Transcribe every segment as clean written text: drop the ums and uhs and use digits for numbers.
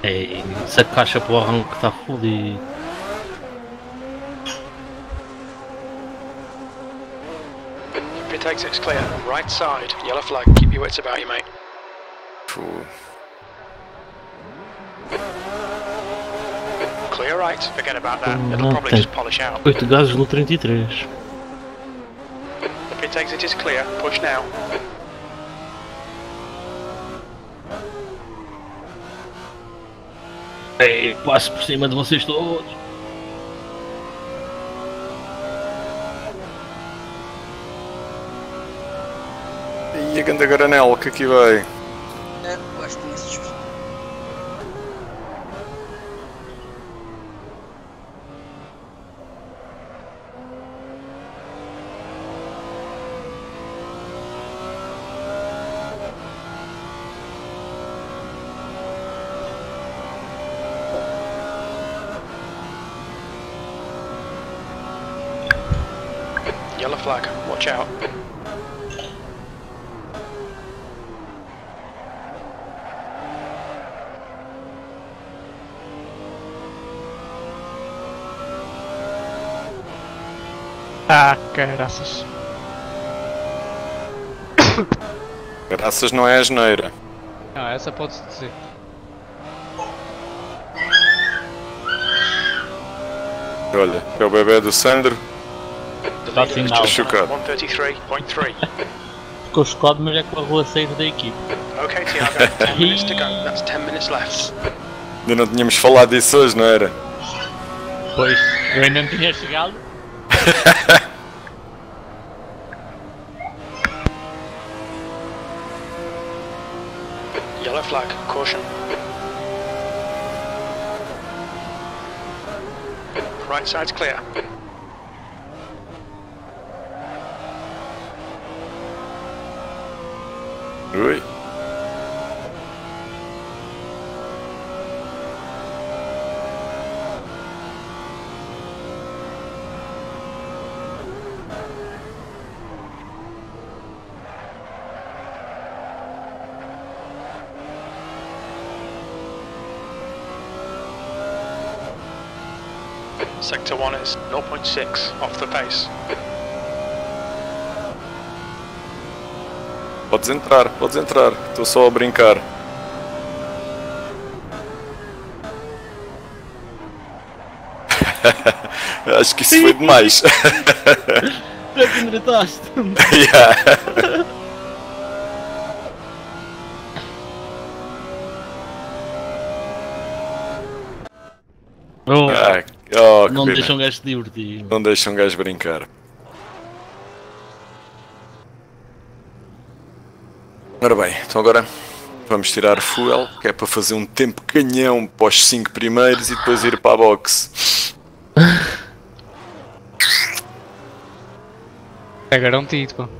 Ei, essa caixa para o arranque está fodido. Pit exit's clear. Right side. Yellow flag. Keep your wits about you, mate. Clear right. Forget about that. It'll probably just polish out. 8 gases no 33. The pit exit is clear. Push now. Ei, passo por cima de vocês todos. E a ganda granela que aqui vai. É, gosto desses. Yellow flag. Watch out. Ah, caraças. Graças não é asneira. Não, essa pode-se dizer. Olha, é o bebê do Sandro. The Tá leader is final. just on Chocado. 133.3. Ficou chocado, mas é com a rua sair da equipe. Okay, Tiago. 10 minutes to go. That's 10 minutes left. Ainda não tínhamos falado disso hoje, não era? Pois, eu ainda não tinha chegado. Yellow flag. Caution. Right side's clear. Ui. Sector 1 is 0.6 off the pace. Podes entrar. Estou só a brincar. Acho que isso foi demais. Já te endireitaste. Yeah. Oh, Ah, oh, que não pena. deixam um gajo se divertir. Não deixa um gajo brincar. Ora bem, então agora vamos tirar fuel, que é para fazer um tempo canhão para os 5 primeiros e depois ir para a box. É garantido, pá.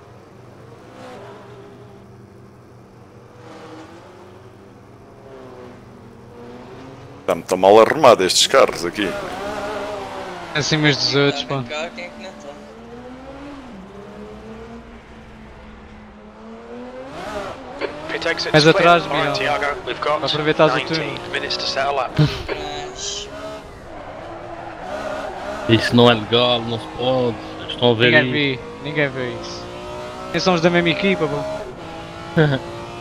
Está muito mal arrumado estes carros aqui. Acima dos outros, pá. Cá, quem é que não está? Pit exit's Mas clear. atrás, Alright, Miguel. Tiago. We've got Aproveitares o 19 túnel. minutes to settle up. Mas... Isso não é legal, não se pode. Estão a ver Ninguém isso. vê, ninguém vê isso. Nem somos da mesma equipa, pá.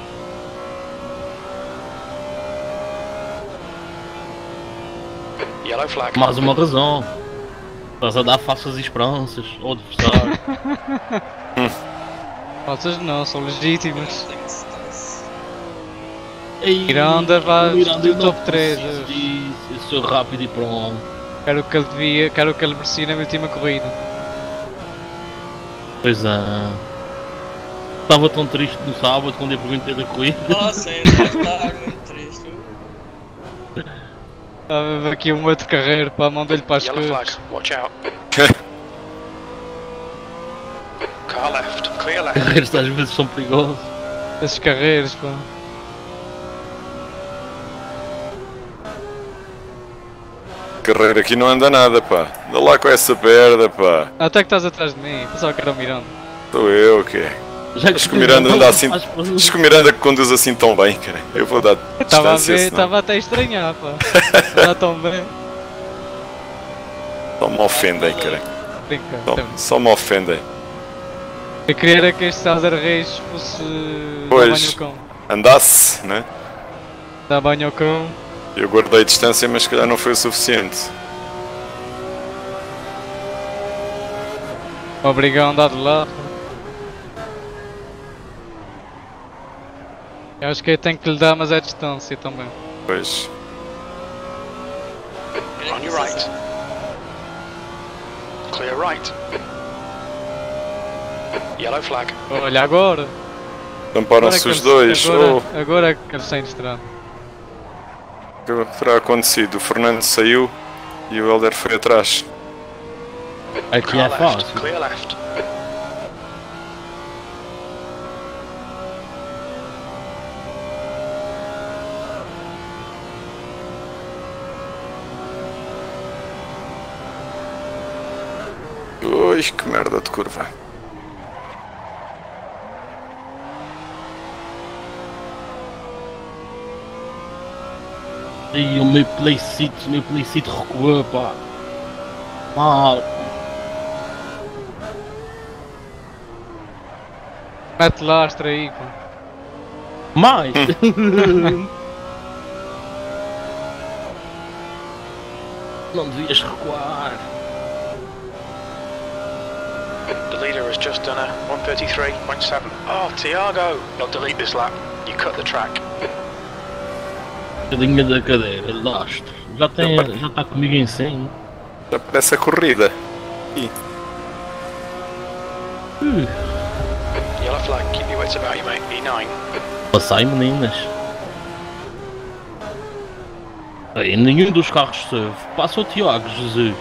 Yellow flag. Mais uma razão. Estás a dar falsas esperanças ao adversário. Falsas não, são legítimas. Tem que se... Ei, Miranda vai o Miranda do não top 3 precisa hoje. disso, eu sou rápido e pronto. Quero o que ele devia, quero o que ele merecia na última corrida. Pois é. Estava tão triste no sábado quando eu perguntei da corrida. Nossa, eu deve estar muito triste. Estava aqui um outro carreiro para mandar-lhe para as Yellow flag. curvas. Watch out. Car left. Clear left. Carreiras às vezes são perigosos. Esses carreiros, pá. Carreira aqui não anda nada, pá. Anda lá com essa perda, pá. Até que estás atrás de mim, pensava que era o Miranda. Sou eu, que Já Acho que o Miranda anda assim. Acho que o Miranda conduz assim tão bem, cara. Eu vou dar Estava a distância, ver, senão estava até a estranhar, pá. Não tão bem. só me ofendem, cara. Brinca. Só me ofendem. Eu queria era que este César Reis fosse Pois. dar banho ao cão. Andasse, né? Dar banho ao cão. Eu guardei distância, mas se calhar não foi o suficiente. Obrigado a andar de lado. Eu acho que eu tenho que lhe dar, mas é distância também. Pois. On your right. Clear right. Yellow flag. Olha, agora. Tamparam-se os dois. Agora é que eles saem de estrada. O que terá acontecido? O Fernando saiu e o Helder foi atrás. Aqui Car é left. fácil. Clear left. Ui, que merda de curva. E o meu playcito recuou, pá. Mal. Mete lastra aí, pá. Mais. Não devias recuar. The leader has just done a 133.7. Oh, Tiago! You'll delete this lap. You cut the track. Cadinha da cadeira, lastro. Já está comigo em 100. Já parece a corrida. Yellow flag. Keep your wits about you, mate. E9. Passai, meninas. Aí, nenhum dos carros serve. Passa o Tiago, Jesus.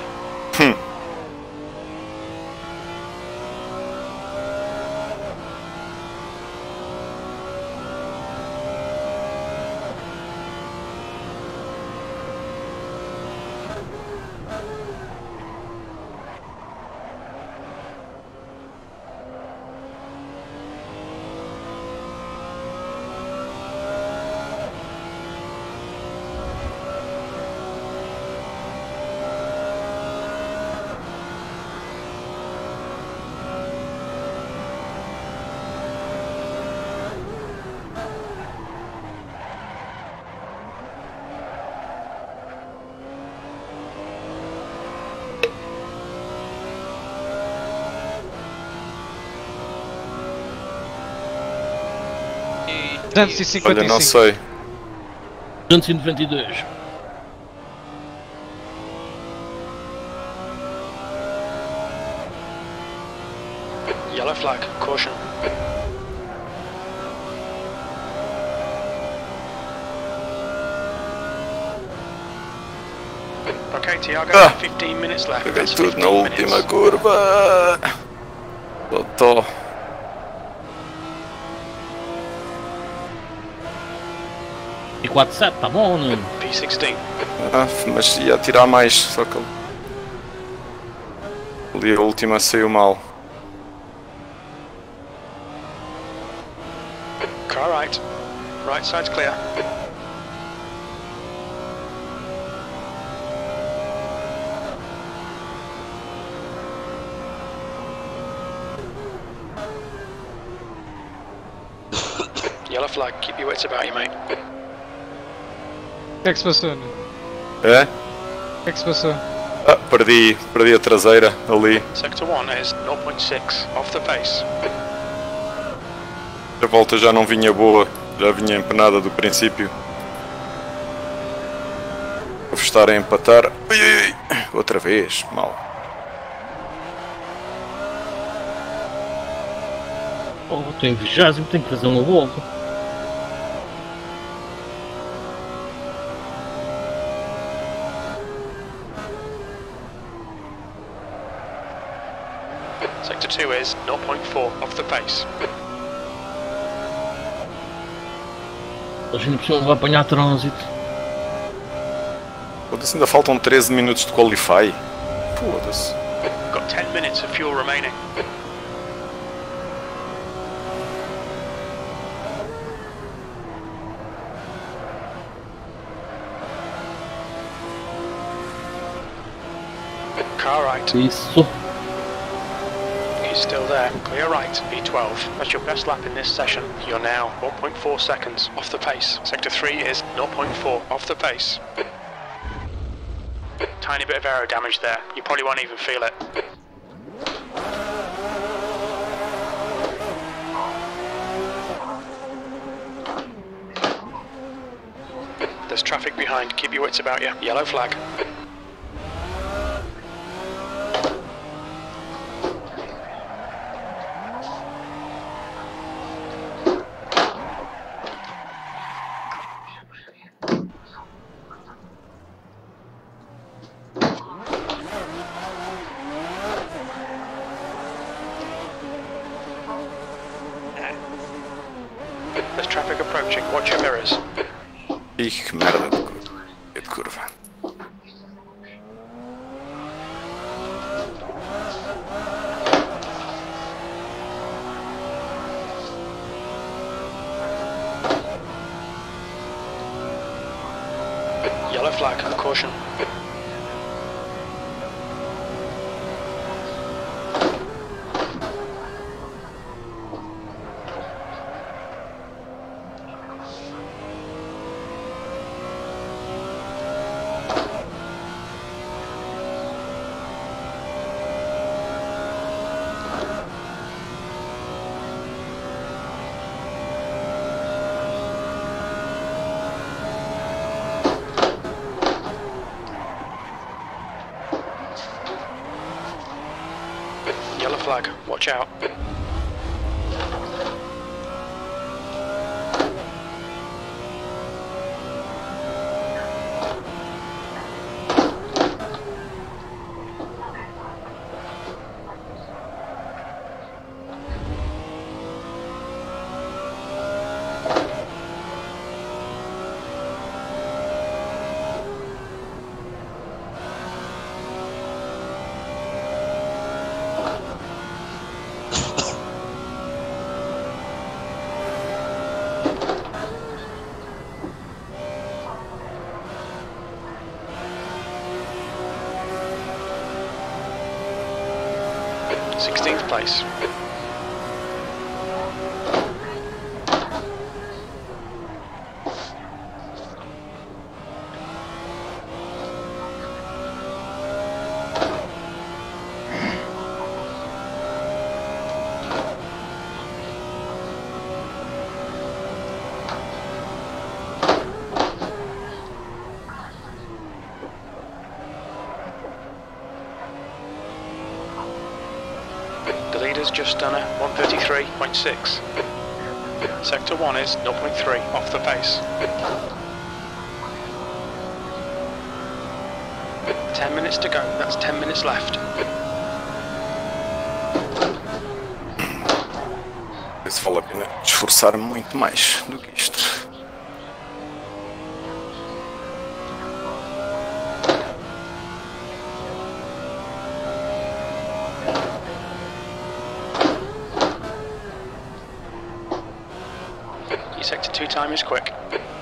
Olha, não sei. 292. Yellow flag. Caution. Okay, Tiago. 15 minutes left. Peguei That's tudo 15 na última minutes. curva. Totó. E 47, tá bom, né? P16. Mas ia tirar mais, só que ali a última saiu mal. Car right. Right side's clear. Yellow flag. Keep your wits about you, mate. O que é que se passou, né? É? O que é que se passou? Perdi a traseira ali. Sector 1 is 0.6 off the pace. A volta já não vinha boa, já vinha empenada do princípio. Vou estar a empatar. Ui, ui, ui. Outra vez, mal. Oh, tenho 20, tenho que fazer uma volta. Sector 2 is 0.4 off the pace. A gente precisa apanhar trânsito. Foda-se, ainda faltam 13 minutos de qualify. Foda-se. Got 10 minutes of fuel remaining. right. Isso. He's still there. Clear right, B12. That's your best lap in this session. You're now 0.4 seconds off the pace. Sector 3 is 0.4 off the pace. Tiny bit of aero damage there. You probably won't even feel it. There's traffic behind. Keep your wits about you. Yellow flag. There's traffic approaching. Watch your mirrors. Ih, que merda de curva. Yellow flag. Caution. Yellow flag. Watch out. Sixteenth place. The leader's just done a 133.6. Sector 1 is 0.3 off the pace. 10 minutes to go, that's 10 minutes left. Se vale a pena esforçar-me muito mais do que isto. Your sector 2 time is quick.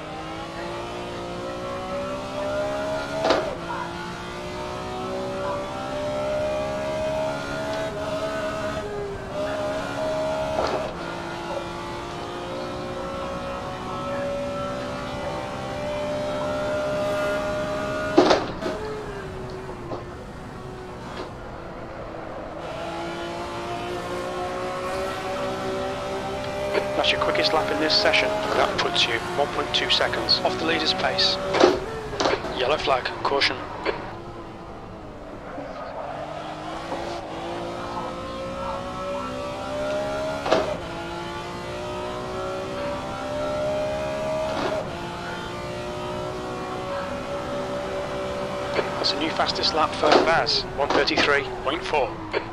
That's your quickest lap in this session. That puts you 1.2 seconds off the leader's pace. Yellow flag, caution. That's a new fastest lap for Vaz, 133.4.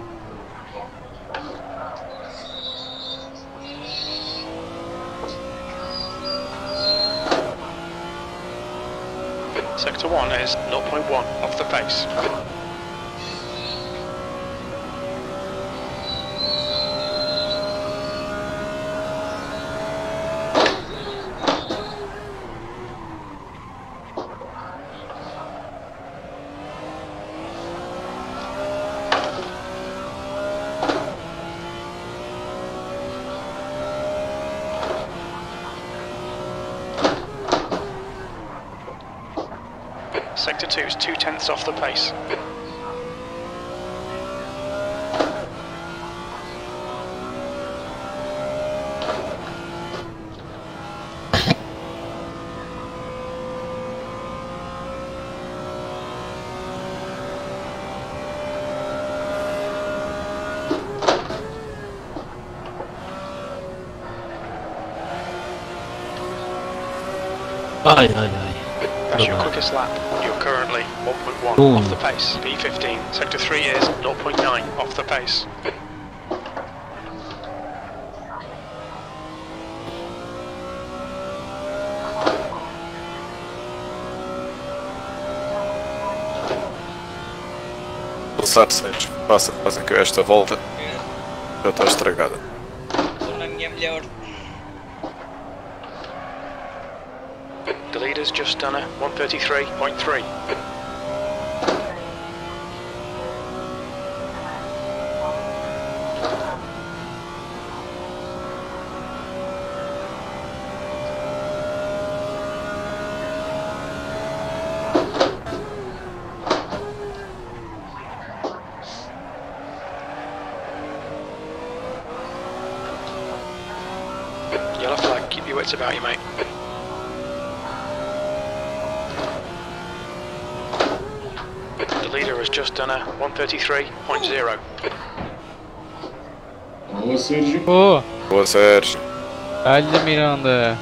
Sector 1 is 0.1 off the pace. Sector 2 is 2/10 off the pace. Ai, ai, ai. That's your Bye-bye. quickest lap. You're currently 1.1 Boom. off the pace. P15. Sector 3 is 0.9 off the pace. Passar, Sérgio. Passa que eu esta volta já está estragada. Estou na minha melhor. The leader's just done a 133.3. Yellow flag, keep your wits about you, mate. The leader has just done a 133.0. Boa, Sérgio. Boa! Boa, Sérgio. Olha, Miranda!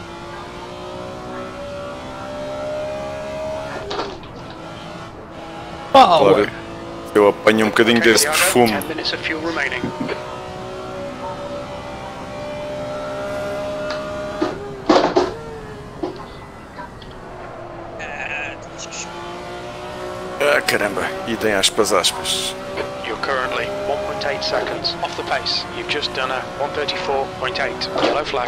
Lá ver. Eu apanho um bocadinho Okay, desse Thiago, perfume. 10 minutes of fuel remaining. Ah, caramba. E tem aspas. You're currently 1.8 seconds off the pace. You've just done a 134.8. Yellow flag.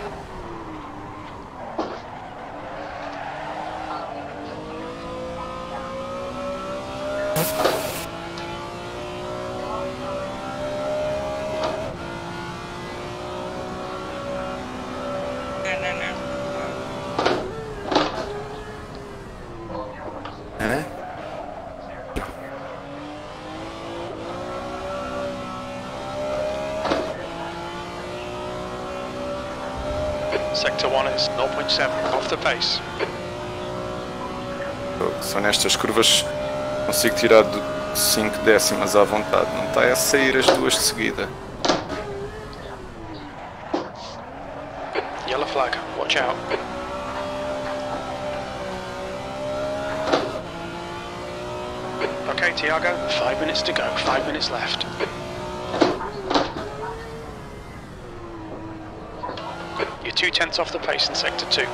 Não, não, não. Hã? Sector 1 is 0.7 off the pace. Só nestas curvas consigo tirar de 5 décimas à vontade. Não está a sair as duas de seguida. Yellow flag, watch out. Okay, Tiago, 5 minutes to go, 5 minutes left. You're 2/10 off the pace in Sector 2.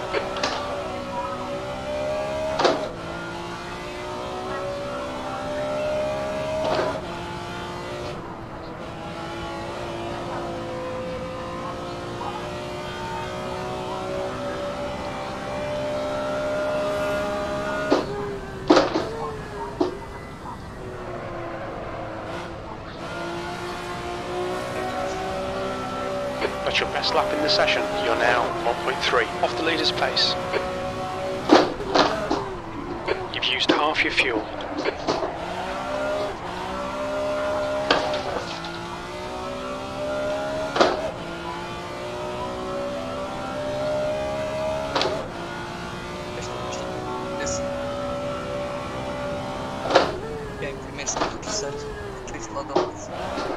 That's your best lap in the session. You're now 1.3 off the leader's pace. You've used half your fuel. Esse. Bem, primeiro, segundo, terceiro. Três lado ao lado.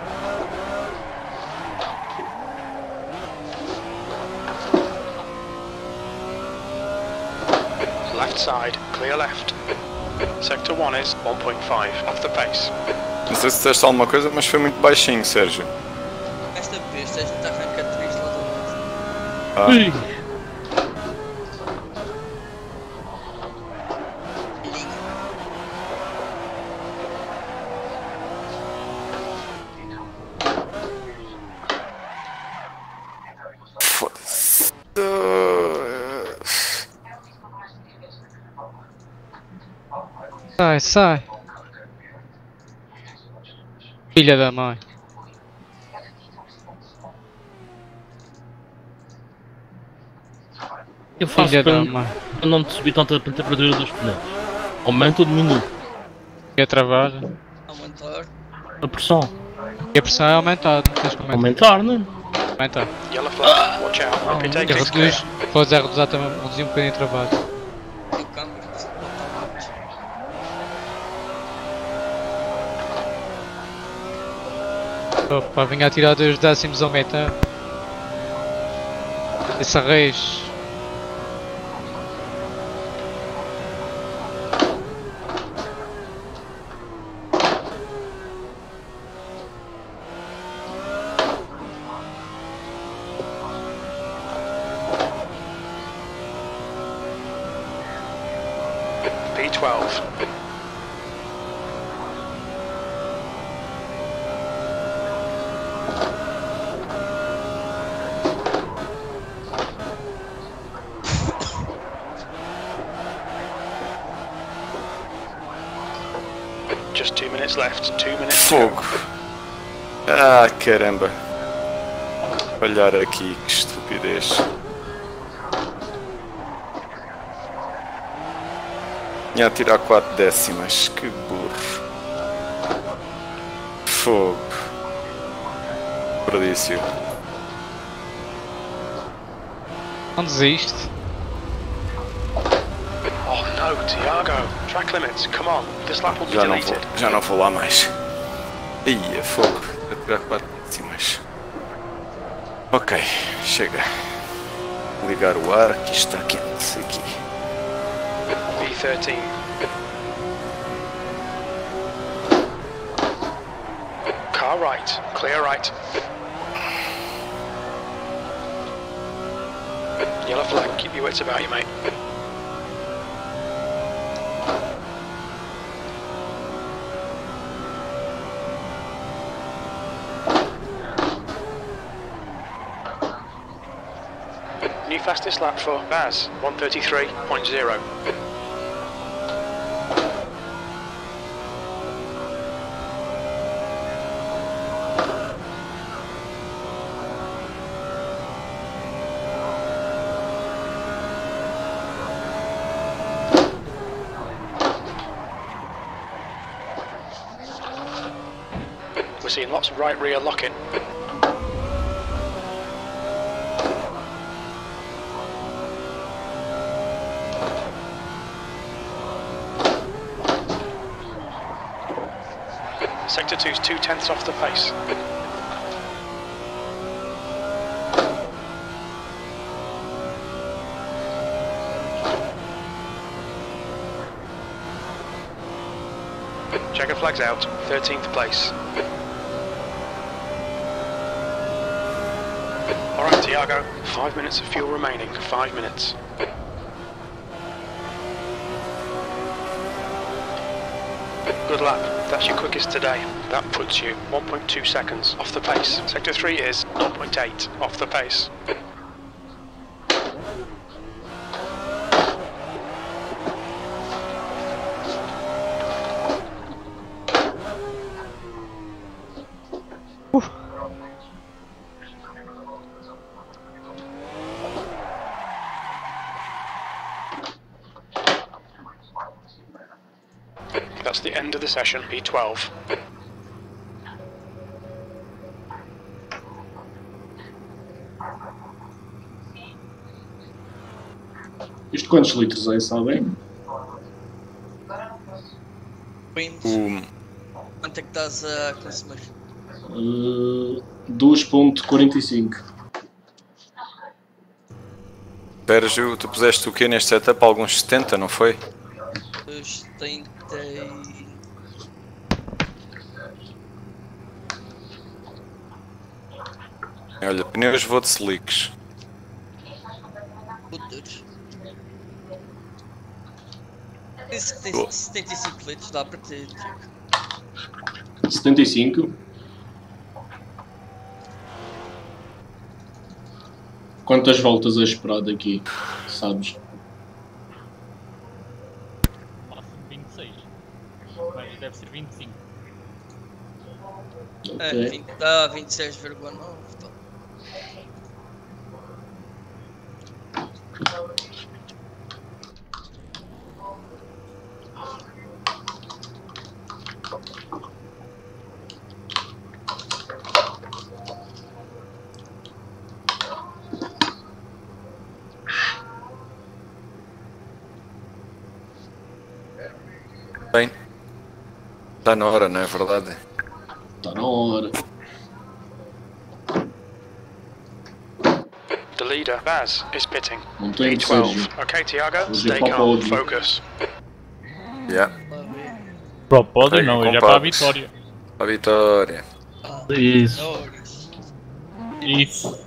Left side, clear left. Sector 1 is 1.5 off the pace. Não sei se disseste alguma coisa, mas foi muito baixinho, Sérgio. Esta vez a gente arranca três lado ao lado. Ah, Ui. Linha. foda-se. Sai! Filha da mãe! Eu faço Filha para da mãe! não te subir tanto a temperatura dos pneus. Aumenta ou diminui? E a travar. Aumentar. A pressão. E a pressão é aumentada. Tens que Aumentar, né? aumentar. Yellow flag, watch out. Hope you take E this clear. reduz. Podes reduzir também, reduzir um bocadinho a travagem. E o câmbio. Opa, vinha a tirar 2 décimos ao metro. Esse arreis. P12. Just 2 minutes left. 2 minutes to go. Fogo. Ah, caramba. Olhar aqui, que estupidez. Tinha a tirar 4 décimas, que burro. Fogo. Perdício. Não desiste. Oh no, Tiago. Track limits, come on. This lap will be deleted. Já não vou lá mais. Ia, fogo. A tirar 4 décimas. Ok, chega. Ligar o ar, que está quente aqui. B13. Car right, clear right. Yellow flag, keep your wits about you, mate. New fastest lap for Baz, 1:33.0. We're seeing lots of right rear lock-in. Sector 2's 2/10 off the pace. Checker flags out, 13th place. Alright, Tiago, 5 minutes of fuel remaining, 5 minutes. Good lap, that's your quickest today. That puts you 1.2 seconds off the pace. Sector 3 is 0.8 off the pace. That's the end of the session, P12. Isto quantos litros é, sabem? Queens. Quanto é que estás a consumir? 2.45. Sérgio, tu puseste o quê neste setup? Alguns 70, não foi? 70. Olha, pneus vou de slicks. Putos. Disse que Boa. tens 75 litros, dá para ter. 75. Quantas voltas a esperar daqui, sabes? Máximo 26. Mas deve ser 25. Ok. Dá 26,9. Tá. Está na hora, não é verdade? Está na hora. The leader, Baz, is pitting. Não tem Sérgio. P12. Okay, Tiago, Vou stay dizer para o calm, pódio. focus. Yeah. Para o pódio Ok, não, já compadres. para a vitória. A vitória. Isso. Isso.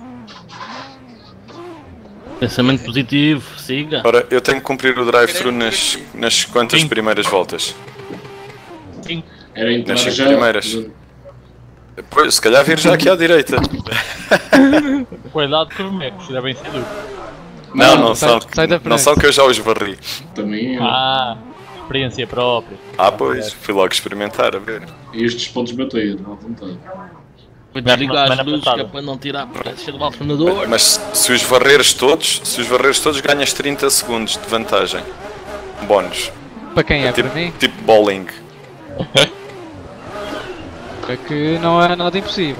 Pensamento positivo, siga. Ora, eu tenho que cumprir o drive-thru nas quantas Sim. primeiras voltas? Sim. Era entrar Nas cinco já. primeiras. Pois, se calhar vir já aqui à direita. Cuidado com os mecos, devem ser duros. Não sai da não frente. são que eu já os varri. Também. Ah, experiência própria. Ah, pois, fui logo experimentar, a ver. E estes podes bater, à vontade. Cuidado Liga na as semana luzes que é passada. para não tirar a potência do alternador. Mas se os varreres todos, ganhas 30 segundos de vantagem. Bónus. Para quem é? Tipo, Para mim? tipo bowling. É que não é nada impossível.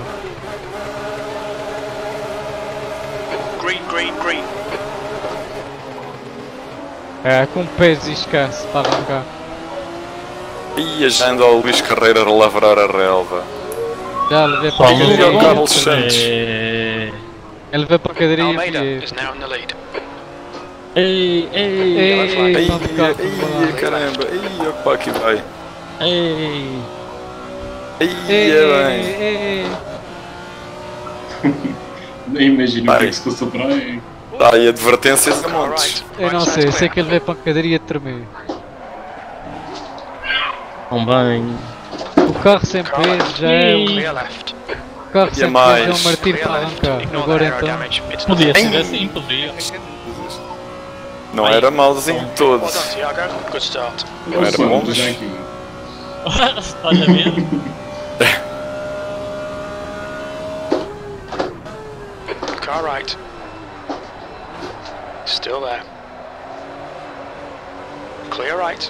Green, green, green. É com peso e escasso para arrancar. E já anda o Luís Carreira a lavrar a relva. Já levei para a Fala Diga-lhe ao cadeira. Carlos Santos. É... Ele levei para a cadeira Almeida e is now in the lead. Ei, ei, Ei, Ai, não tocar com ai, caramba, ai, opa, aqui vai. ei. Ai, é bem. ei. Nem imagino o Vai. que é que se passou para aí. Dá aí advertências a All montes. right. Eu não Right sei, side's sei que clear. ele veio para a cadeira e ia tremer. Também. O carro sem peso já é um. Clear left. O carro sem peso é mais? um martírio Clear para left. arrancar. Ignore Agora the aero então. damage. It's Podia not- ser assim, podia. Não era malzinho de Well todos. done, Tiago. Good start. Não era Só, bom, mas- já aqui. Estás a ver? Car right. Still there. Clear right.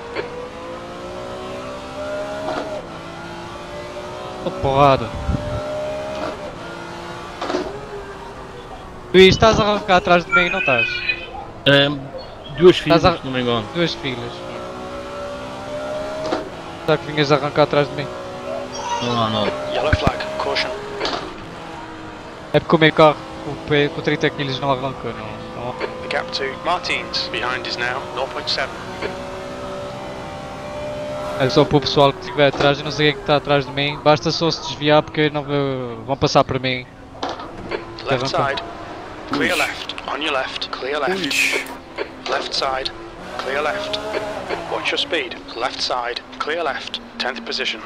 Oh, porrada. Luís, estás a arrancar atrás de mim, não estás? Duas filas, Estás a- se não me engano. Duas filas. Será que vinhas a arrancar atrás de mim? Não, não. Yellow flag. Caution. É porque o meu carro com 30 kg não arranca, não. The gap to Martins behind is now 0.7. É só para o pessoal que estiver atrás, eu não sei quem é que está atrás de mim, basta só se desviar porque não vão passar por mim. Left side. Clear left. On your left. Clear left. Ixi. Left side. Clear left. Watch your speed. Left side. Clear left. 10th position.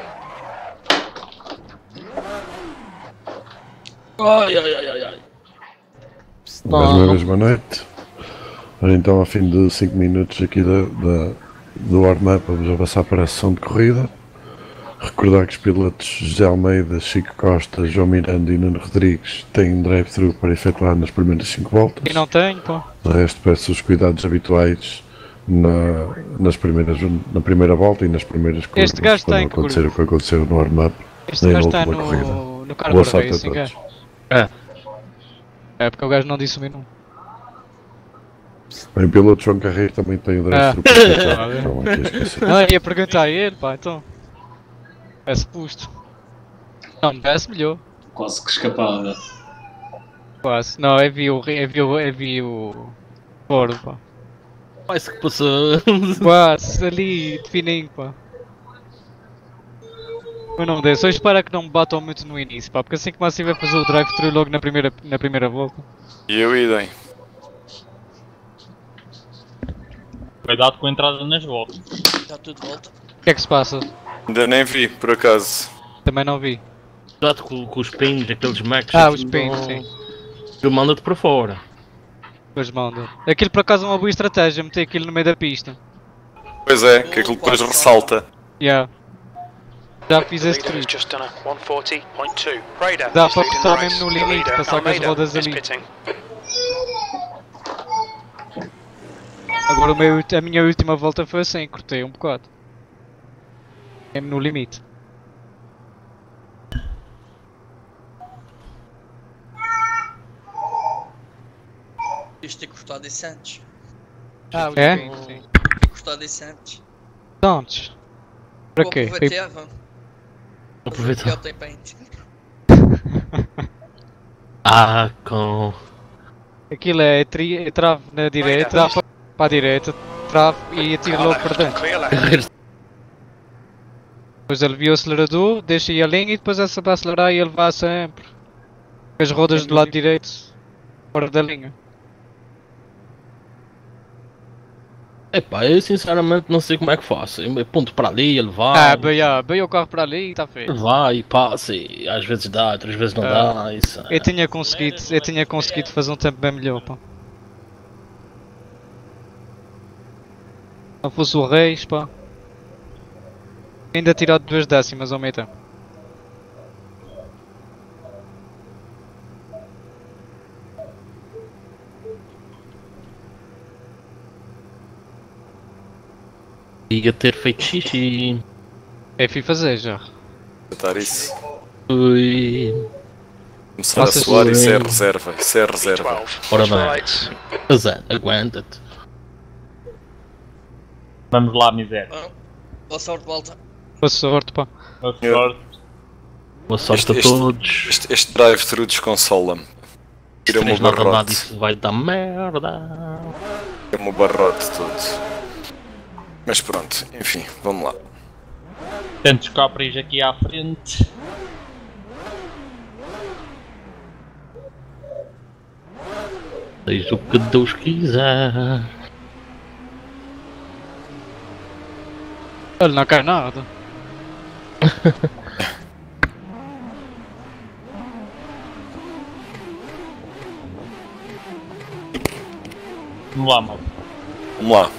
Ai, ai, ai, ai, ai. Mais uma vez, boa noite. Ora, então, ao fim de 5 minutos aqui do warm-up, vamos avançar para a sessão de corrida. Recordar que os pilotos José Almeida, Chico Costa, João Miranda e Nuno Rodrigues têm drive-thru para efetuar nas primeiras 5 voltas. E não tenho, pô. De resto, peço os cuidados habituais na primeira volta e nas primeiras curvas, Este gajo para não tem acontecer curva. o que aconteceu no warm-up. Este Nem gajo na está última corrida. no Boa Carver sorte a Racing, todos. é porque o gajo não disse o meu nome. Bem, o piloto João Carreiro também tem o drive-thru para efetuar. Então, aqui esqueci. Não, ia perguntar a ele, pá, então. É suposto. Não, me parece melhor. Quase que escapada. Quase. Não, eu vi o Ford, pá. Vai-se que passou. Quase, ali, de fininho, pá. Mas não deu, só espero que não me batam muito no início, pá, porque assim que mais vai fazer o drive-thru logo na primeira volta. E eu idem. Cuidado com a entrada nas voltas. Está tudo de volta. O que é que se passa? Ainda nem vi, por acaso. Também não vi. Cuidado com os pins, aqueles macs. Ah, os pins, sim. Eu mando-te para fora. Depois manda. Aquilo por acaso é uma boa estratégia, meter aquilo no meio da pista. Pois é, que aquilo depois ressalta. Yeah. Já fiz The esse leader has truque. just done a 140.2. Raider Dá is para leading botar the mesmo no race. The limite, leader, passar com as Almeida, rodas is ali. pitting. Agora a minha última volta foi assim, cortei um bocado. Mesmo no limite. Devias ter cortado esse antes. Ah, é? Sim. Ter cortado esse antes. Antes. Para quê? Vou aproveitar, vamos. Aproveitar. Eu tenho paint. Ah, com. Aquilo é trave na direita, dá para a direita, trave e atira Car logo para left, dentro. clear left. Depois alivia o acelerador, deixa aí a linha e depois é só para acelerar e ele vai sempre. As rodas do lado direito, fora da linha. Epá, eu sinceramente não sei como é que faço. Eu ponto para ali, ele vai. Beia o carro para ali e está feito. Ele vai e passa e às vezes dá, outras vezes não dá. Isso, Eu tinha conseguido fazer um tempo bem melhor, pá. Se não fosse o Reis, pá. Ainda tirado 2 décimas ao meio tempo. ia ter feito xixi. É fui fazer já. Tentar isso. Ui. Começar a suar, isso é reserva. Isso é reserva. 12. Ora Watch bem. right. Azar, aguenta-te. Vamos lá, miséria. Boa sorte, volta. Boa sorte, pá. Boa sorte. Boa sorte a todos. Este drive-thru desconsola-me. Tira-me o Nada, nada, barrote. isso vai dar merda. Tira-me o barrote todo. Mas pronto, enfim, vamos lá. Tantos copres aqui à frente. Seja o que Deus quiser. Olha, não cai nada. Vamos lá, malta. Vamos lá.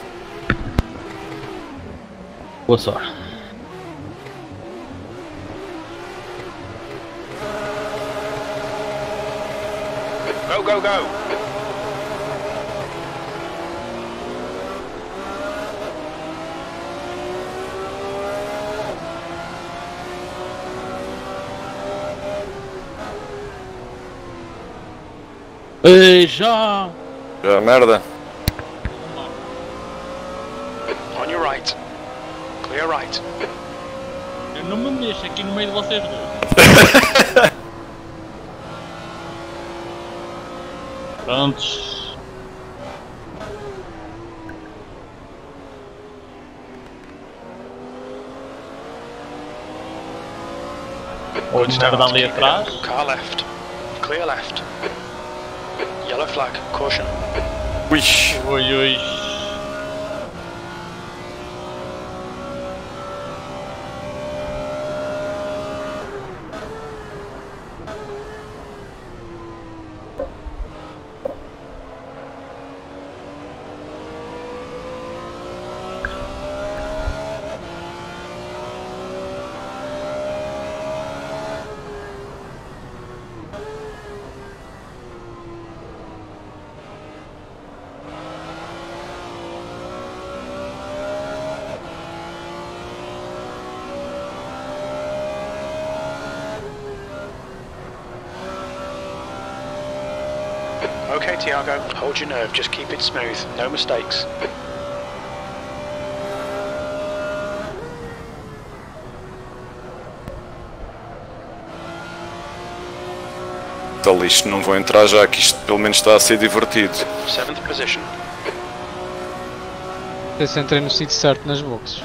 Boa sorte. Go, go, go. Ei, já! Já merda. On your right. Clear right. Eu não me mexo aqui no meio de vocês dois. Prontos. Good Merda start. ali Keep it atrás. up. Car left. Clear left. Yellow flag. Caution. Ui. Ui, ui. Okay, Tiago. Hold your nerve. Just keep it smooth. No mistakes. Tá lixo, não vou entrar já que isto pelo menos está a ser divertido. 7th position. Sei se entrei no sítio certo nas boxes.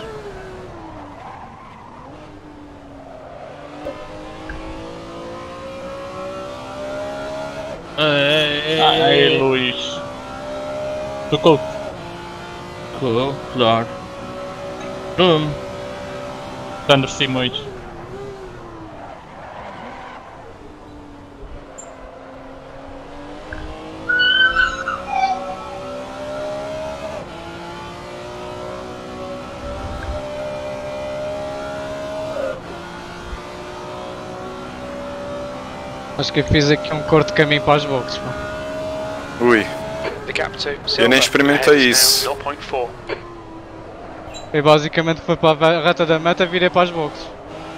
Ai, Luís. Tocou. Claro. Sandro Simões. Acho que eu fiz aqui um corte de caminho para as boxes, pá. Ui. The gap to Eu nem silver. experimentei Ahead isso. now, 0.4. Eu basicamente fui para a reta da meta e virei para as boxes.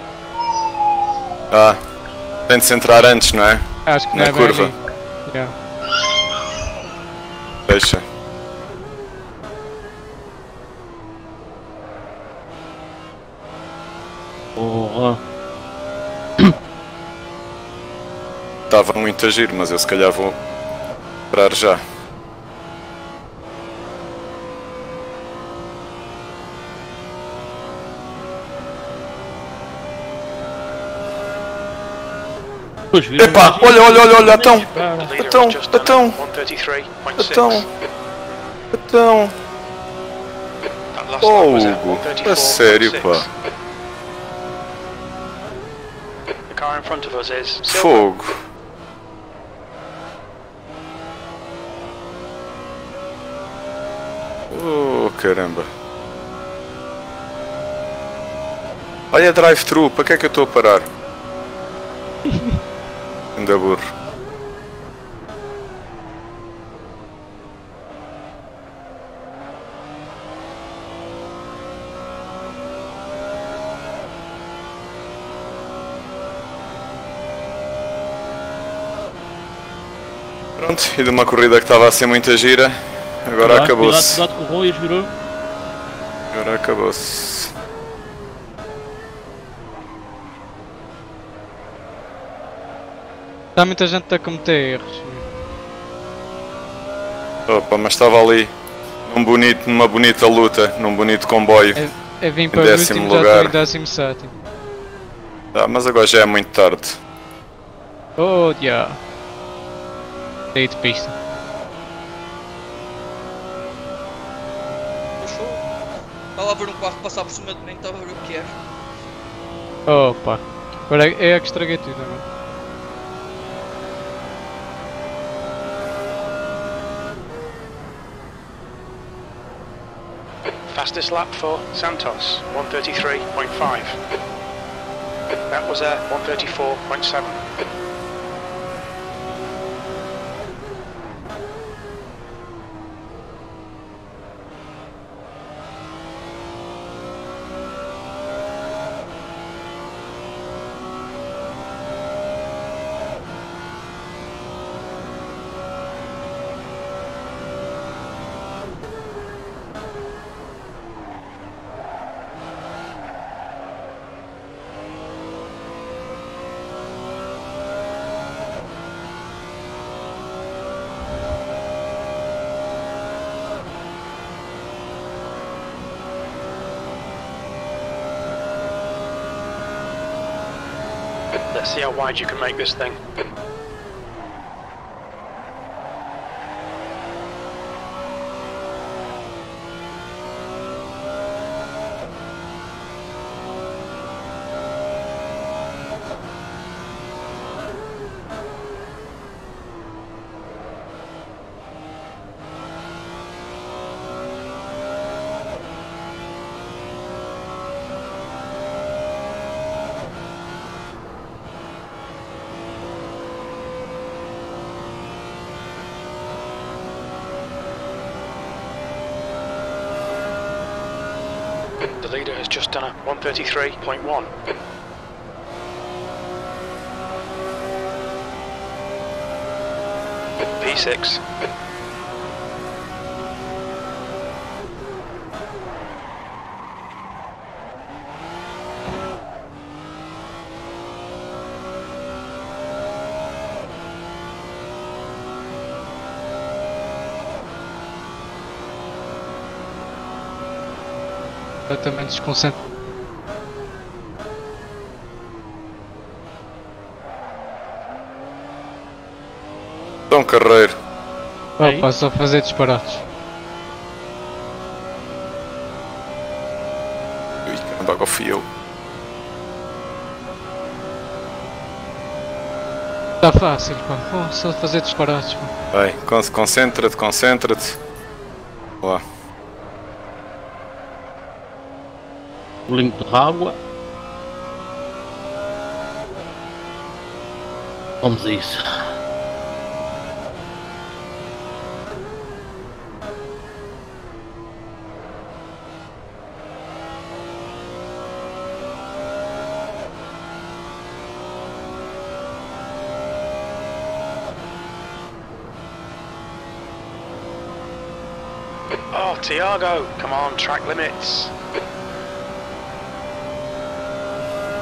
Ah. Tem de se entrar antes, não é? Acho que não Na é bem curva. ali. Yeah. Deixa. Porra. Estava muito a giro, mas eu se calhar vou parar já. Pois viram, Epá, mas- olha, então! The leader Então, has just done então. 133.6. Então! That last lap was at Hugo, a sério, 134.6. pá. The car in front of us is Silva. Fogo! Oh, caramba! Olha, drive-thru, para que é que eu estou a parar? Ainda burro. Pronto, e de uma corrida que estava a ser muita gira, agora acabou-se. Cuidado com o Royas, virou. Agora acabou-se. Está muita gente a cometer erros. Opa, mas estava ali numa bonita luta, num bonito comboio. É vim para o décimo último, já lugar. estou em 17º. Ah, mas agora já é muito tarde. Oh, diabo. Saí de pista. Puxou. Estava a ver um carro passar por cima de mim, estava a ver o que era. Opa. Agora é que estraguei tudo agora. Fastest lap for Santos, 133.5. That was at 134.7. Let's see how wide you can make this thing. The leader has just done a 133.1. P6. Completamente desconcentrado. Então, carreiro. Opa, só fazer disparates. Ui, caramba, agora fui eu. Está fácil, pá. Oh, só fazer disparates, pá. Vai, concentra-te, concentra-te. Lá. Bolinho de água. Vamos a isso. Oh, Tiago, come on, track limits.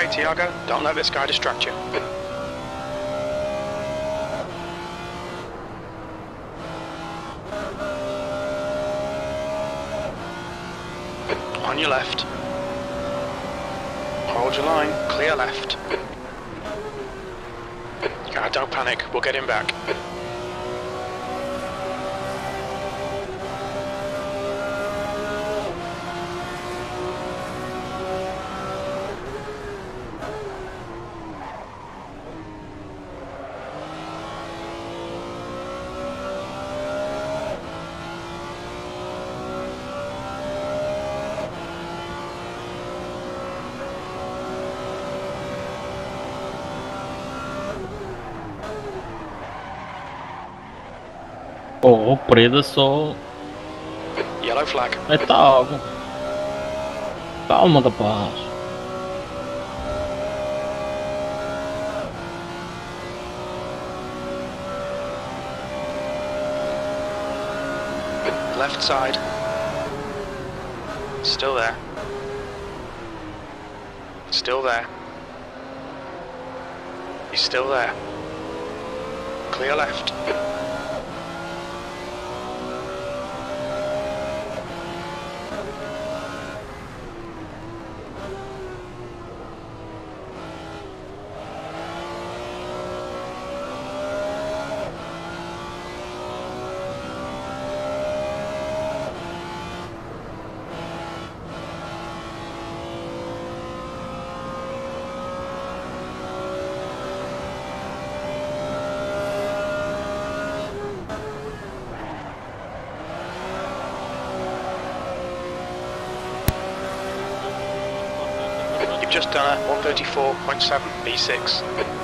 Okay, Tiago, don't let this guy distract you. On your left. Hold your line, clear left. Don't panic, we'll get him back. Oh, Preda só. Yellow flag. É tágua. Calma, rapaz. Left side. Still there. Still there. He's still there. Clear left. Just done a 134.7 B6.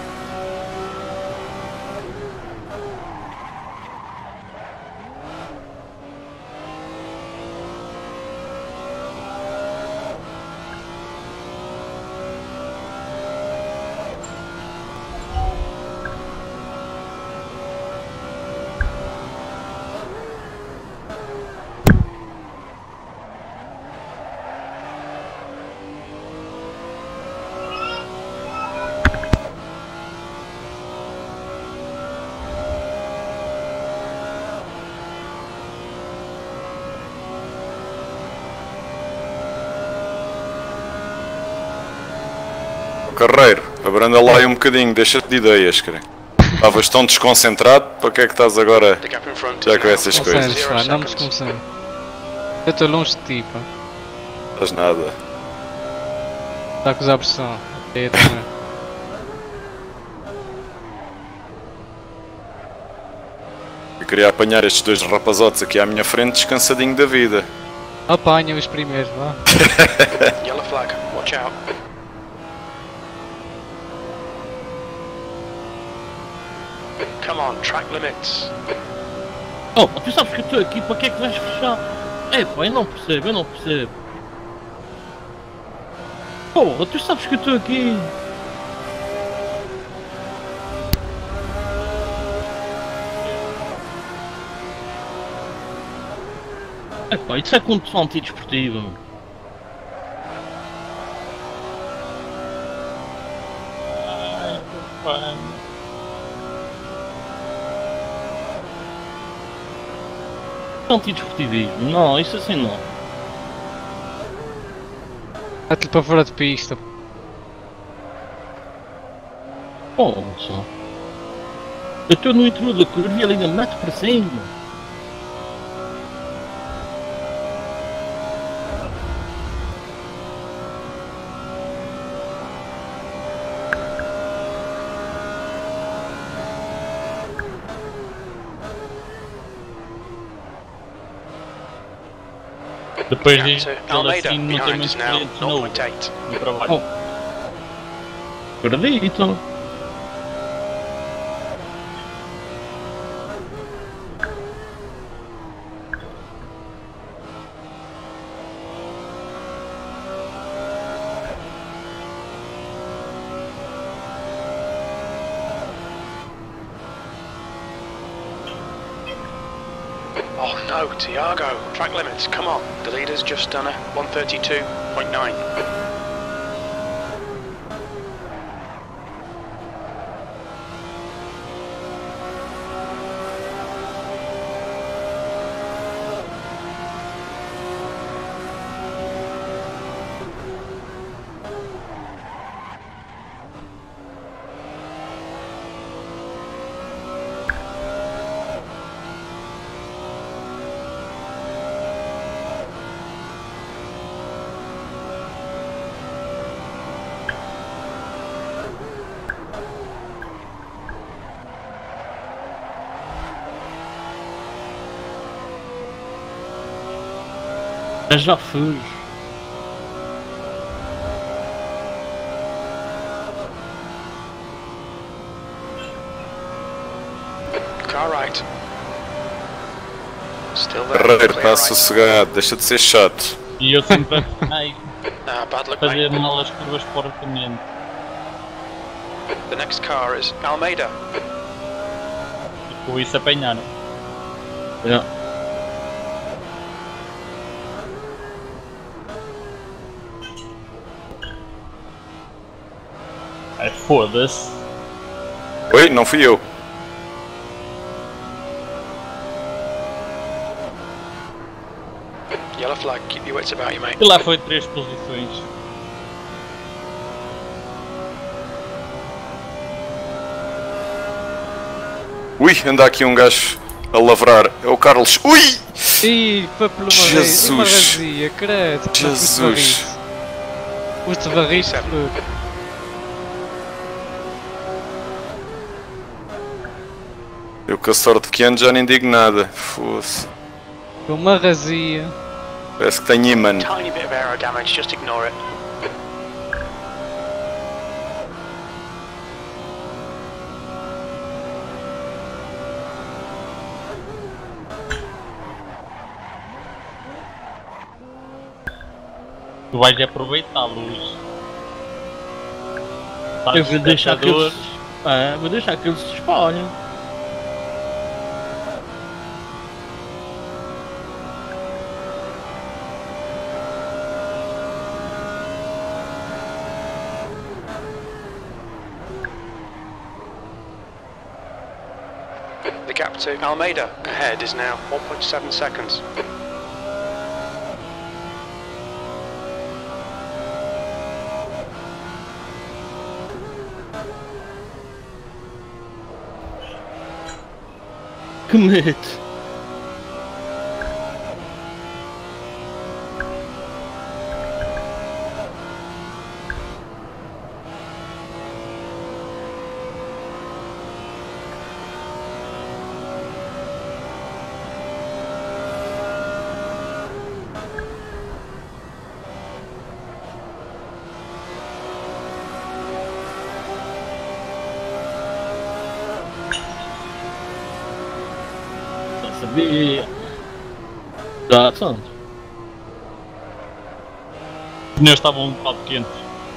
Carreiro, abranda lá aí um bocadinho, deixa-te de ideias, cara. Estavas tão desconcentrado, para que é que estás agora já com essas coisas? Consensos, pá, não nos começamos. Eu estou longe de ti, pá. Estás nada. Está a acusar pressão. É também. Eu queria apanhar estes dois rapazotes aqui à minha frente, descansadinho da vida. Apanha-os primeiro, vá. Yellow flag, watch out. Come on, track limits. Oh, tu sabes que eu estou aqui, para que é que vais fechar? É pá, eu não percebo, eu não percebo. Porra, tu sabes que eu estou aqui. É pá, isso é condução antidesportiva. Ai, que pano. Antidesportivismo, não, isso assim não. Dá-te-lhe para fora de pista. Porra, só. Eu estou no interior da curva e ele ainda me mete para cima. Depois diz que ele Almeida, assim não tem behind muitos us now, clientes novos 0.8. no trabalho. Acredito. Oh no, Tiago, track limits, come on. The leader's just done a 132.9. Eu já fui. Car right. Still there. Guerreiro, Clear está right. sossegado, deixa de ser chato. E eu sempre a Bad luck, fazer mate. mal as curvas porcamente. The next car is Almeida. E com isso apanharam. Yeah. Ai, foda-se. Oi, não fui eu. Yellow flag, keep your wits about you, mate. E lá foi 3 posições. Ui, anda aqui um gajo a lavrar. É o Carlos. Ui! Ih, foi por uma Jesus. uma razia, credo. Jesus. Os de barris, Eu com a sorte que ando já nem digo nada. Fosse. uma razia. Parece que tenho imã. Tiny bit of aero damage, just ignore it. Tu vais aproveitá-los. Eu vou deixar que eles. Vou deixar que eles se espalhem. The gap to Almeida ahead is now 1.7 seconds. Que medo. Sabia. Já, Santos. Os pneus estavam um bocado quentes.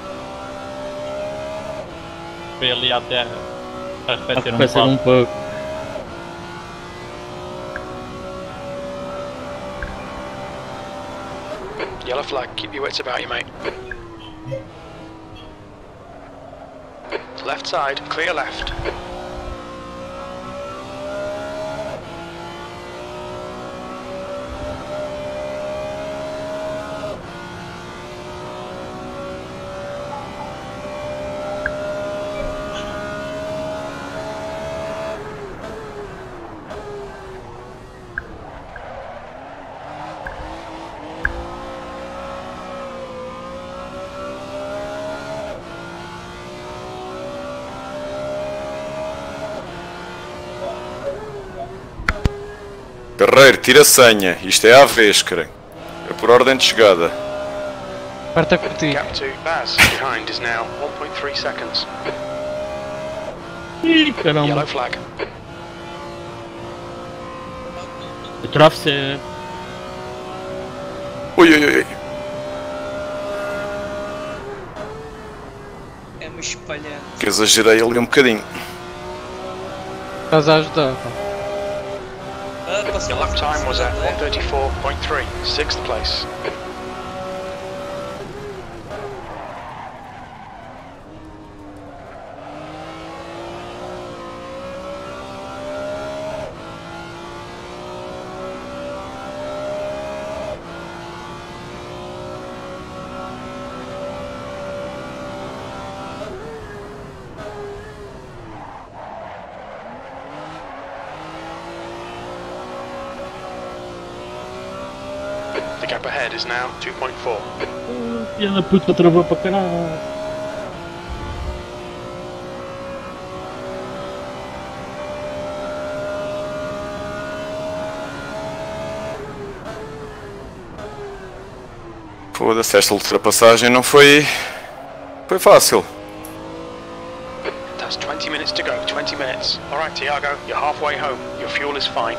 Foi ali à terra. Arrefecer Vai ser um pouco. Yellow flag, keep your wits about you, mate. Left side, clear left. Guerreiro, tira a senha. Isto é à vez, cara. É por ordem de chegada. Parta contigo. Gap to Baz behind is now 1.3 seconds. Ih, caramba. Yellow flag. Eu travessei. Ui, ui, ui. É-me espalhando. Que exagerei ali um bocadinho. Estás a ajudar, pá. Your lap time was at 134.3, 6th place. The gap ahead is now 2.4. Filha da puta, travou para caralho. Foda-se, esta ultrapassagem não foi... Foi fácil. That's 20 minutes to go, 20 minutes. Alright, Tiago, you're halfway home. Your fuel is fine.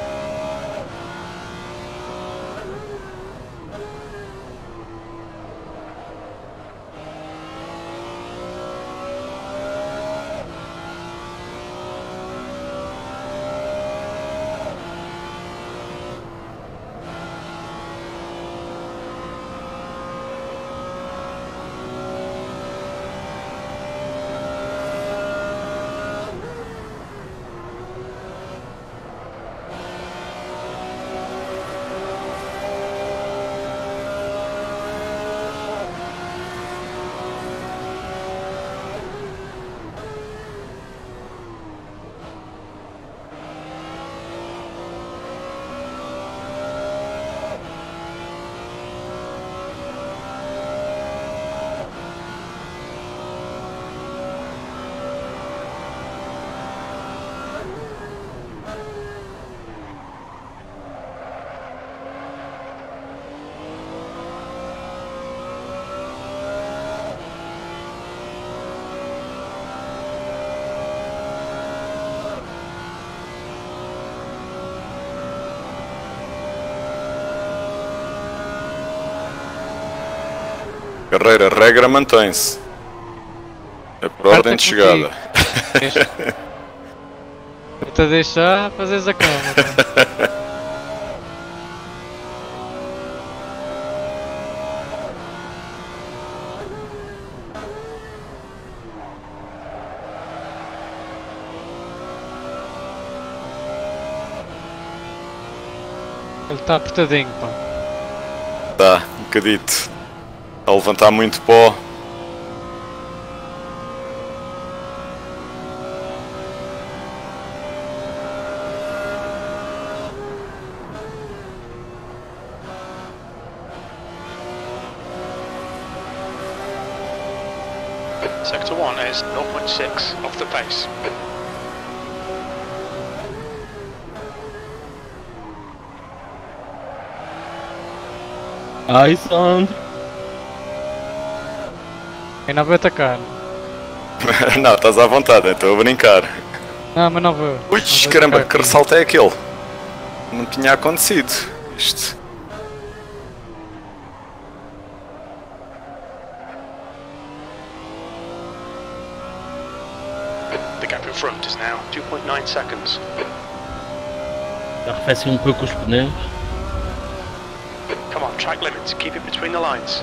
Carreira, regra mantém-se. É por ordem de chegada. Vou-te a deixar fazeres a cama. Ele está apertadinho, pá. Tá, um bocadito. A levantar muito pó. Sector 1 is 0.6 off the pace. Ai, Sandro. Ainda vou atacar. Não, estás à vontade, estou a brincar. Não, mas não vou. Ui, caramba, que ressalto é aquele? Não tinha acontecido isto. The gap in front is now 2.9 seconds. Já arrefecem um pouco os pneus. Come on, track limits, keep it between the lines.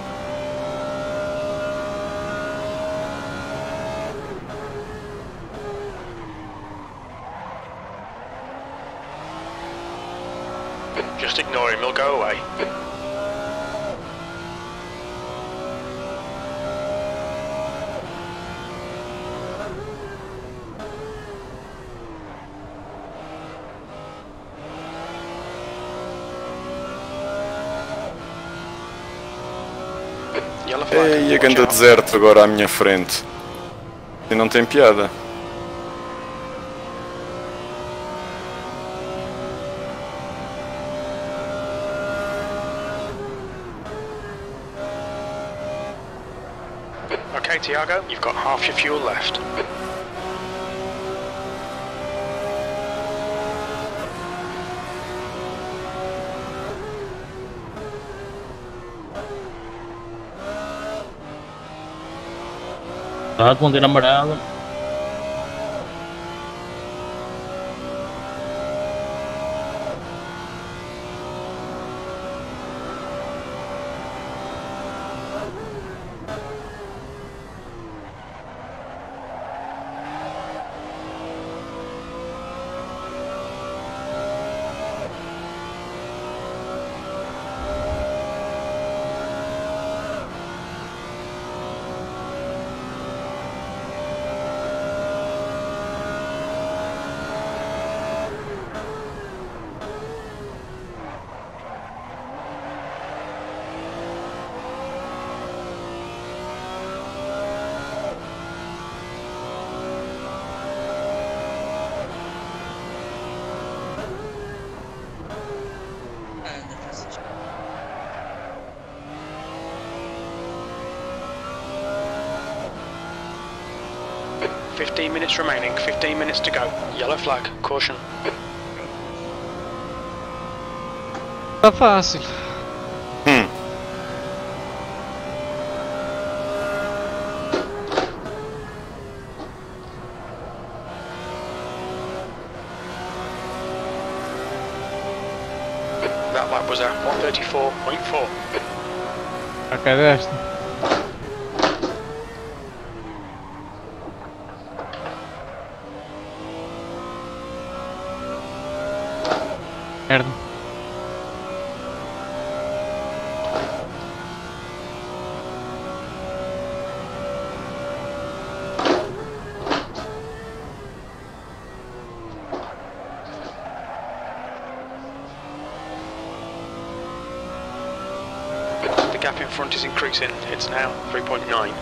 Just ignore him, he'll go away. Yellow flag. Ei, a Watch ganda out. deserto agora à minha frente. E não tem piada. Okay, Tiago, you've got half your fuel left. Tá, bandeira amarela. 15 minutes remaining, 15 minutes to go. Yellow flag, caution. Tá fácil. That lap was at 134.4. Ok, desta. Merda. The gap in front is increasing. It's now 3.9.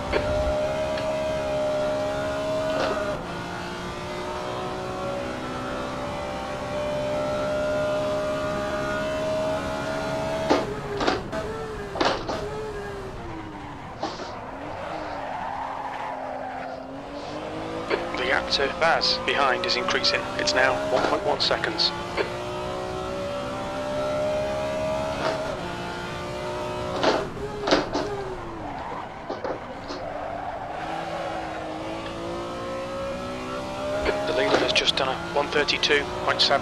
The gap to Baz behind is increasing. It's now 1.1 seconds. The leader has just done a 132.7.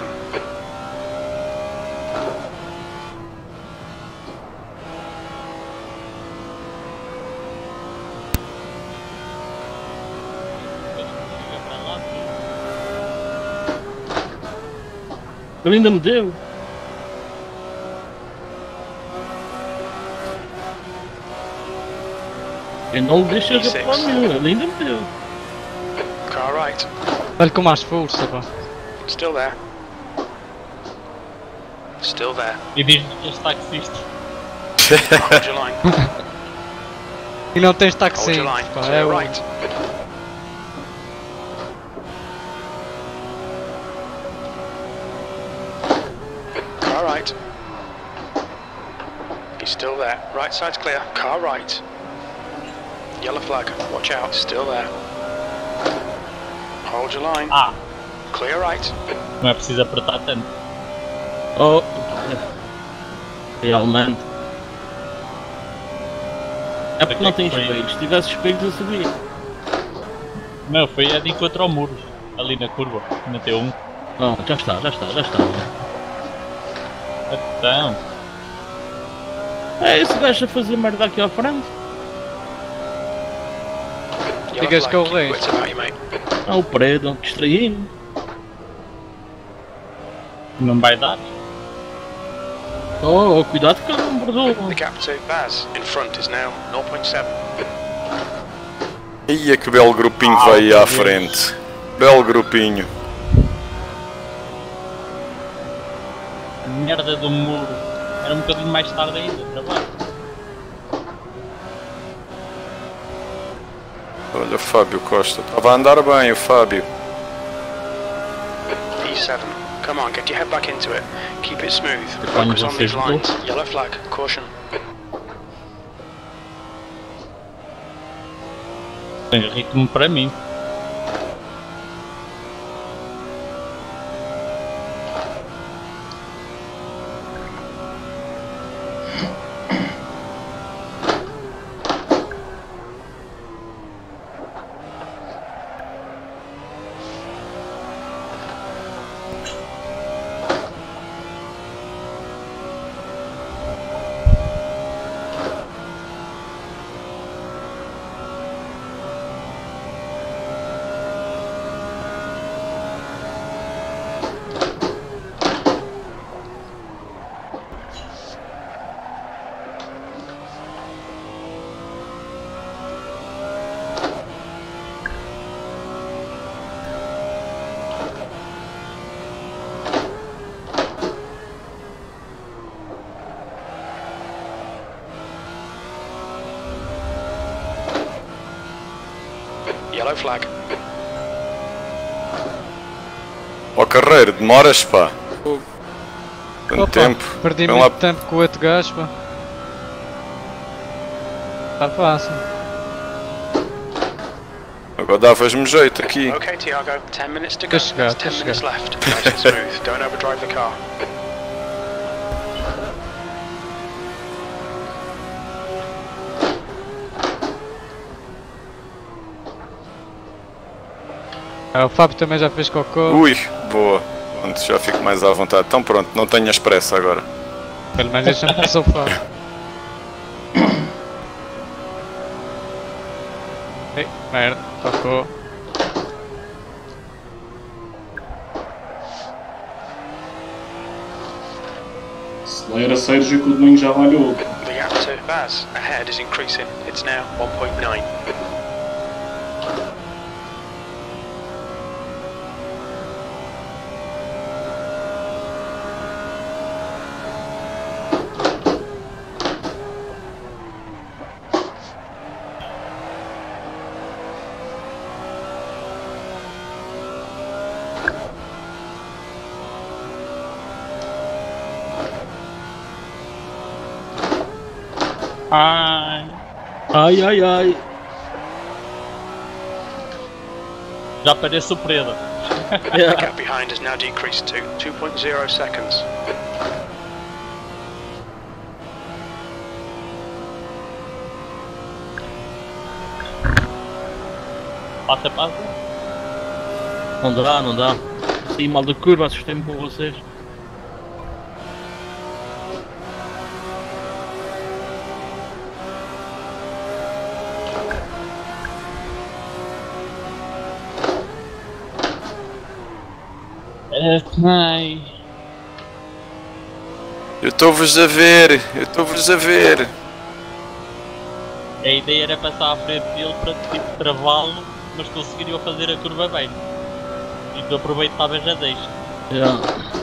Ele ainda me deu. Eu não lhe deixei reparar nenhum, ele ainda me deu. Car right. Dá-lhe com mais força, pá. Still there. Still there. E diz-me que és taxista. Hold your line. E não tens Hold taxi, your line. pá. To É the o... right. Car right. He's still there. Right side's clear. Car right. Yellow flag. Watch out. Still there. Hold your line. Ah, Clear right. não é preciso apertar tanto. Oh, realmente. É porque não tem espelhos, se tivesse espelhos eu sabia. Não, foi a de encontro ao muro. Ali na curva, na T1. Não, já está. Então, É esse gajo a fazer merda aqui à frente. Yellow Digas que é o keep rei. wits about you, mate. Ah, o Pereira, distraindo. não vai dar. Oh, cuidado que ele não bordou. The gap to Baz in front is now 0.7. Ia que belo grupinho veio aí à frente. Belo grupinho. Merda do muro. Era um bocadinho mais tarde ainda, trabalho. Olha, Fábio Costa. Estava a andar bem o Fábio. E7. Come on, get your head back into it. Keep it smooth. Quando Focus on você these ajudou. lines. Yellow flag. Caution. Tem ritmo para mim. Yellow flag. Ó Carreiro, demoras pá. Tanto Opa, tempo. perdi Vem muito lá. tempo com o outro gajo, pá. Tá fácil. Agora dava-me jeito aqui. Okay, Tiago, 10 minutes to go. Just go, 10 just minutes go. left. Nice and smooth. Don't overdrive the car. O Fábio também já fez cocô. Ui, boa. Pronto, já fico mais à vontade. Então pronto, não tenho as pressa agora. Pelo menos deixa-me passar o Fábio. Ei, merda, cocô. Acelera, Sérgio, que o domingo já valhou. The gap to Baz ahead is increasing. It's now 1.9. Ai, Ai, ai, ai. já pareço surpresa. The Yeah. gap behind has now decreased to 2.0 seconds. Passa, passa. Não dá, não dá. Saí mal da curva, assustei-me com vocês. Ai. Eu estou-vos a ver, eu estou-vos a ver. A ideia era passar à frente dele para tipo travá-lo, mas conseguiriam fazer a curva bem. E tu aproveitavas a deixa. Yeah.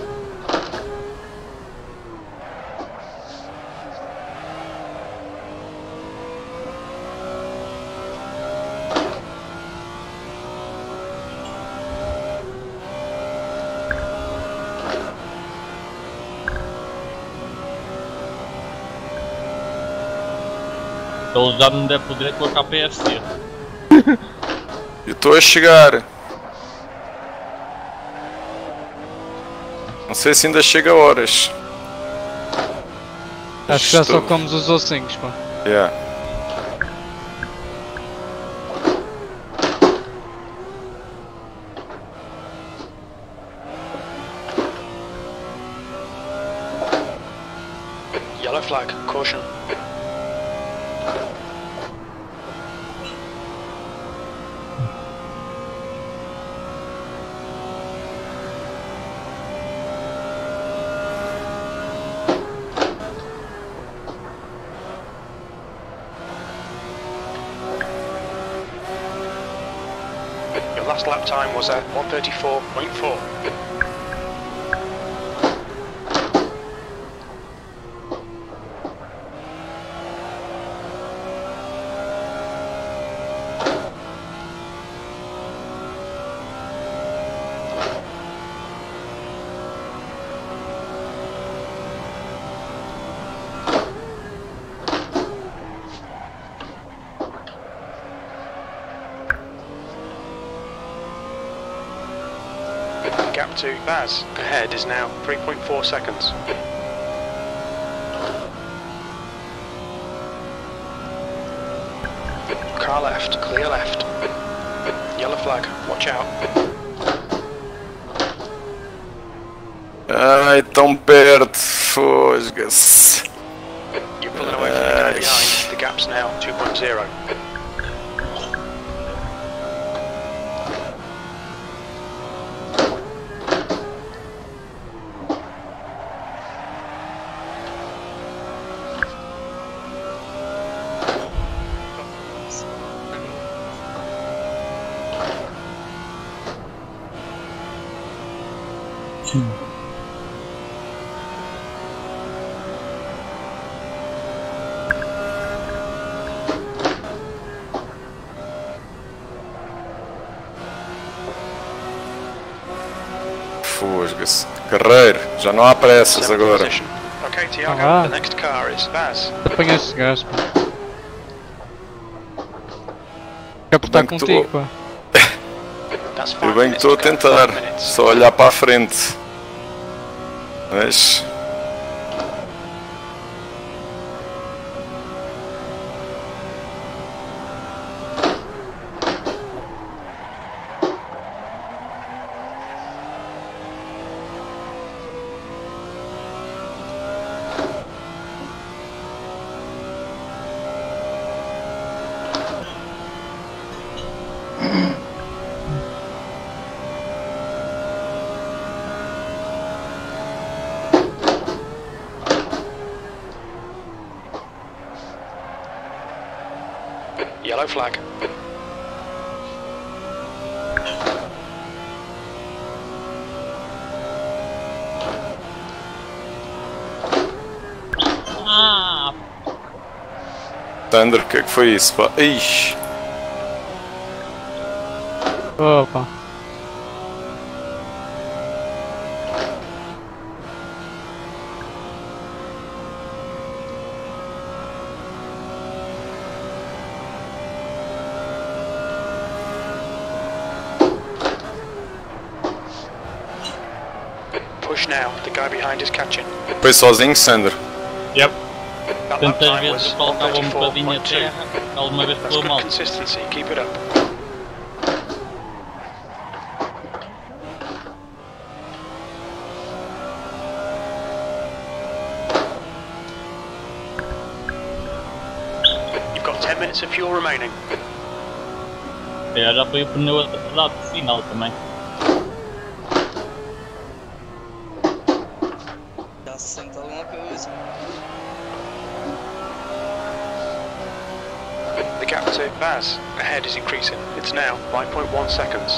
Ele já não deve poder com a KPFC. Eu estou a chegar. Não sei se ainda chega a horas. Acho que já só Estou- comes os ossinhos, pá. Yeah. Yellow flag, caution. Your last lap time was at 1:34.4. Gap to Baz ahead is now 3.4 seconds. Car left, clear left. Yellow flag, watch out. Ai, tão perto. Fosga-se. You're pulling away from the car behind. The gap's now 2.0. Fosga-se. Carreiro, já não há pressas Seventh agora. position. Okay, Tiago, Ah. the next car is Baz. Apanha esses gajos, pá. Quer apertar Bem que tu- contigo, pá. That's Eu 5 bem que minutes estou a to go. tentar, 5 minutes. só olhar para a frente. Mas... Yellow flag. Ah, Thunder, o que é que foi isso, pá? Ixi! Opa. Push now. The guy behind is catching. Foi sozinho, Sander? yep. That lap Tantas time vezes was eu colocava um bocadinho a 1:34.2. terra, alguma vez That's pela good mal. consistency. Keep it up. You've got 10 minutes of fuel remaining. Já foi o pneu atrasado de sinal também. Já se sente alguma coisa. The gap to Baz ahead is increasing. It's now 5.1 seconds.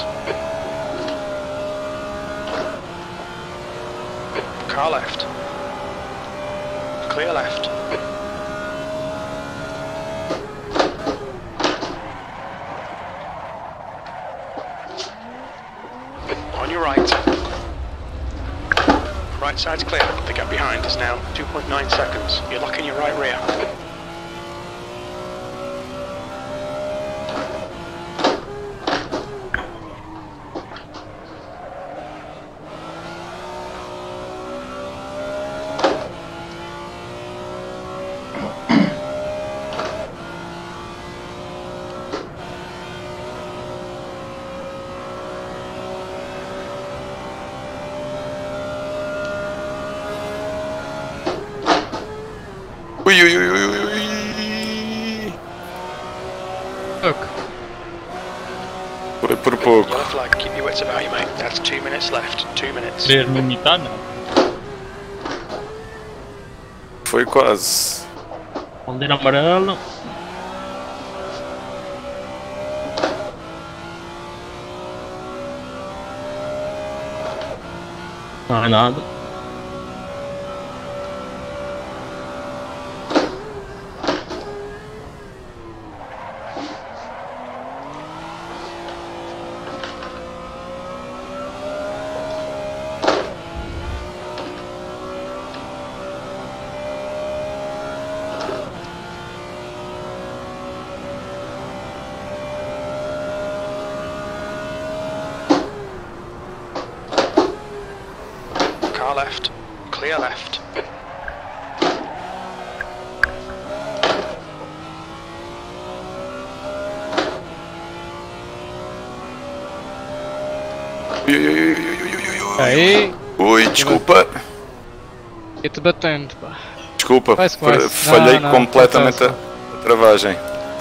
Car left. Clear left. On your right. Right side's clear. The gap behind is now 2.9 seconds. You're locking your right rear. Ui, ui, ui, ui, ui. Look. Foi por pouco. Yellow flag, keep your wits about you, mate. That's 2 minutes left. 2 minutes. Querer me imitar, não. Foi quase. Bandeira amarela. Não é nada. Car left. Clear left. Ui, ui, ui, ui, ui, ui, ui. Aí. Ui, desculpa. Ia-te batendo, pá. Desculpa, Vai-se, vai-se. falhei Não, completamente tá a travagem.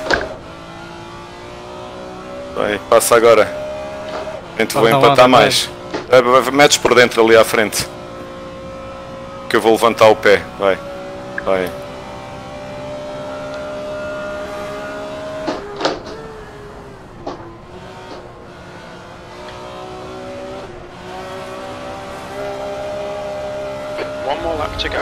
Vai, passa agora. Tento vou Anda lá, empatar vai. mais. Metes por dentro ali à frente. Que eu vou levantar o pé. Vai, vai. One more lap to go.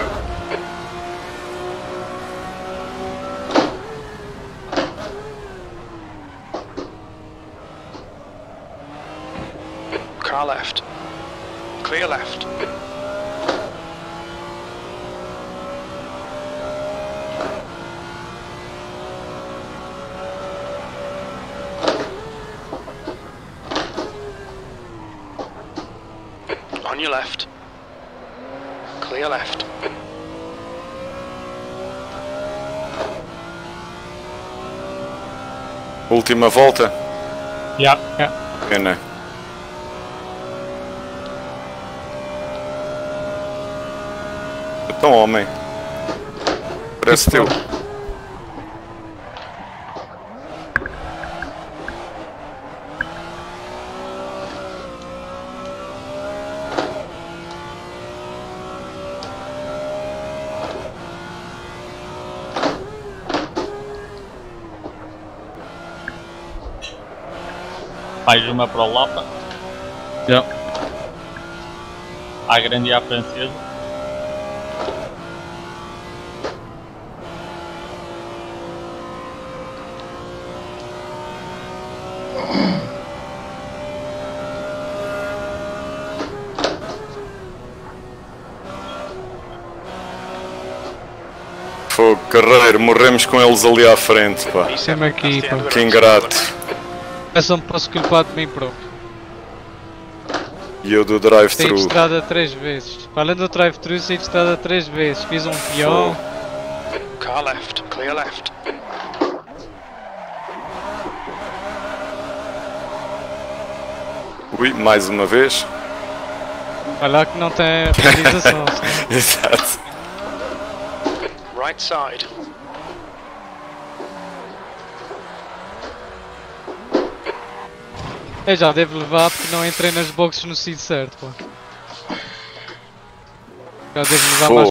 Car left. Clear left. your left. Clear left. Última volta. Yeah. Pena. Então, homem. Parece teu. Mais uma para o Lapa. Yeah. À grande e à francesa. Fogo, carreiro, morremos com eles ali à frente, pá. Sempre aqui, pá. Que ingrato. Eu só me posso culpar de mim próprio. E eu do Saí de drive-thru. estrada 3 vezes. Além do drive-thru, saí de estrada 3 vezes. Fiz um peão. Car left. Clear left. Ui, mais uma vez. Olha lá que não tem realização. Exato. Right side. Eu já devo levar porque não entrei nas boxes no sítio certo, pá. Já devo levar mais